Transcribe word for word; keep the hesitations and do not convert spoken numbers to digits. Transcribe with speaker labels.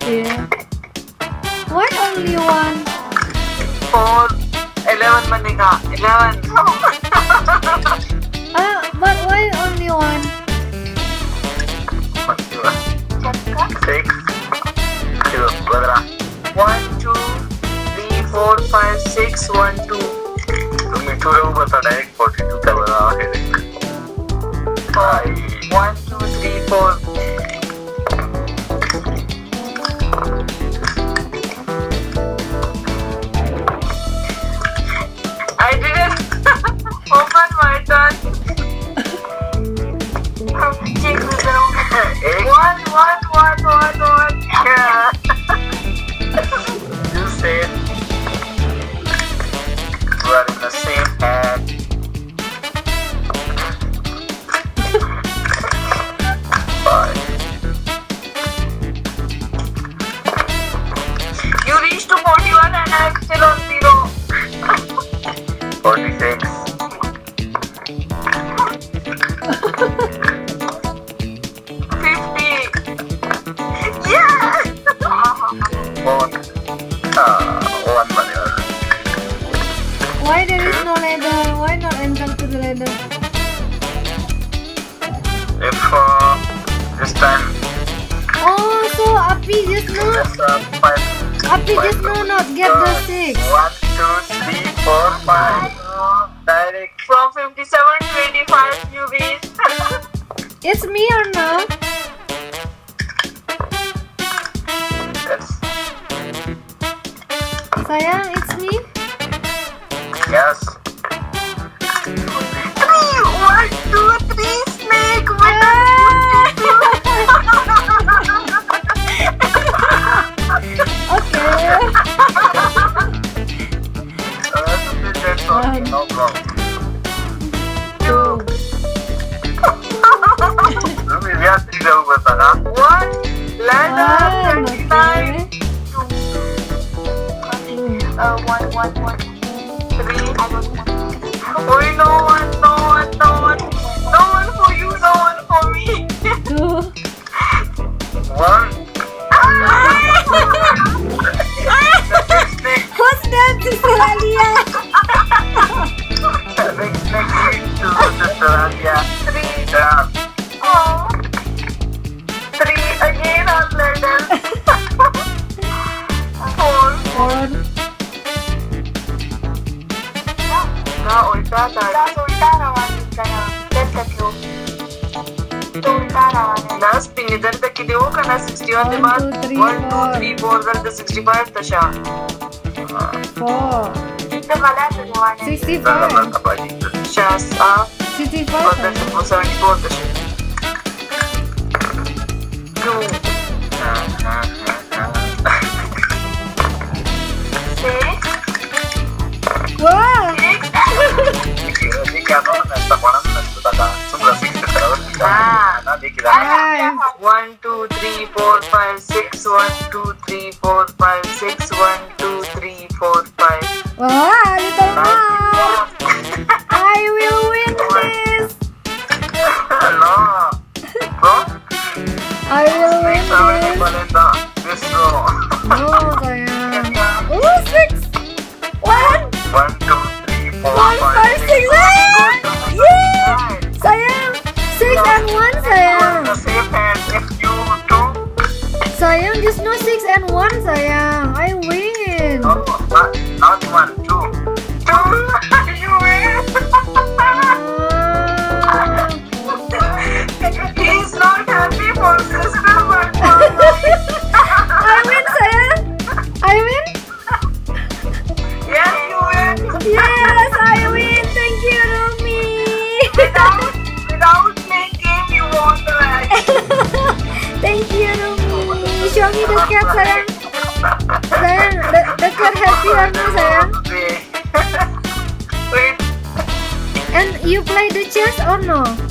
Speaker 1: Yeah. Why only one?
Speaker 2: Four. Eleven manika. Eleven.
Speaker 1: Ah, but why only one?
Speaker 2: Six. Two. One, two, three, four, five, six, one, two. तुम्हें थोड़ा वो बता direct forty-two का बता है. Five. One, two, three, four. I didn't open my turn. One, one, one, one, one. Yeah. You said we are in the same hand. Five. You reached to forty-one and I'm still on zero. Forty-six. Fifty. Yeah. One. Uh, one money.
Speaker 1: Why there is no ladder? Why not enter to the ladder?
Speaker 2: If uh, this time
Speaker 1: Oh, so Api just know.
Speaker 2: just uh, five.
Speaker 1: Api just know not get the six.
Speaker 2: One, two, three, four, five. Direct from fifty-seven to eighty-five, you reach.
Speaker 1: It's me or no?
Speaker 2: Yes.
Speaker 1: Sayang, it's me.
Speaker 2: Yes. Three, one, two, three, snake. What
Speaker 1: Okay.
Speaker 2: That's okay, no problem.
Speaker 1: Two.
Speaker 2: We have to go with that. One, ladder,
Speaker 1: One,
Speaker 2: twenty-nine.
Speaker 1: okay.
Speaker 2: Uh, one, one, one, three. I don't want. Oh, no one, no one, no one, no one for you, no one for me.
Speaker 1: Two.
Speaker 2: One.
Speaker 1: Who's that? Cecilia.
Speaker 2: Next, next week to Australia. Three. Yeah. Oh. Three again on ladder. Four.
Speaker 1: Four.
Speaker 2: ना उल्टा था उल्टा रवा निकला कैसे क्यों तो उल्टा रवा ने ना स्पिन इधर तक किती हो का ना sixty-one के बाद one two three four वर sixty-five तशा
Speaker 1: Four.
Speaker 2: तो मला तो निवाने
Speaker 1: Sixty-five.
Speaker 2: शास आ
Speaker 1: Sixty-five.
Speaker 2: और seventy-four तशा two six
Speaker 1: Wow.
Speaker 2: One, two, three, four, five, six. One, two, three, four, five, six. One, two, three, four, five.
Speaker 1: Wow, little mom. I will win this.
Speaker 2: Hello, bro.
Speaker 1: I will win this.
Speaker 2: This row.
Speaker 1: No, sayang. Oh, six. One.
Speaker 2: One, two, three, four,
Speaker 1: One,
Speaker 2: five,
Speaker 1: five,
Speaker 2: six.
Speaker 1: six. Sayang. Yeah. Sayang. Six and one, sayang.
Speaker 2: The same hand. If you two.
Speaker 1: Sayang, just no six and one, sayang. I win.
Speaker 2: No, not, not one, two. Two. You win.
Speaker 1: Ah.
Speaker 2: He's not happy for sister, but for
Speaker 1: I win, sayang. I win.
Speaker 2: yes, you win.
Speaker 1: Yes, I win. Thank you, Rumi.
Speaker 2: Without, without playing game, you won the match.
Speaker 1: Thank you, Rumi. Show me the cat, sayang. Sayang, the, the cat happy or no, sayang?
Speaker 2: Wait.
Speaker 1: And you play the chess or no?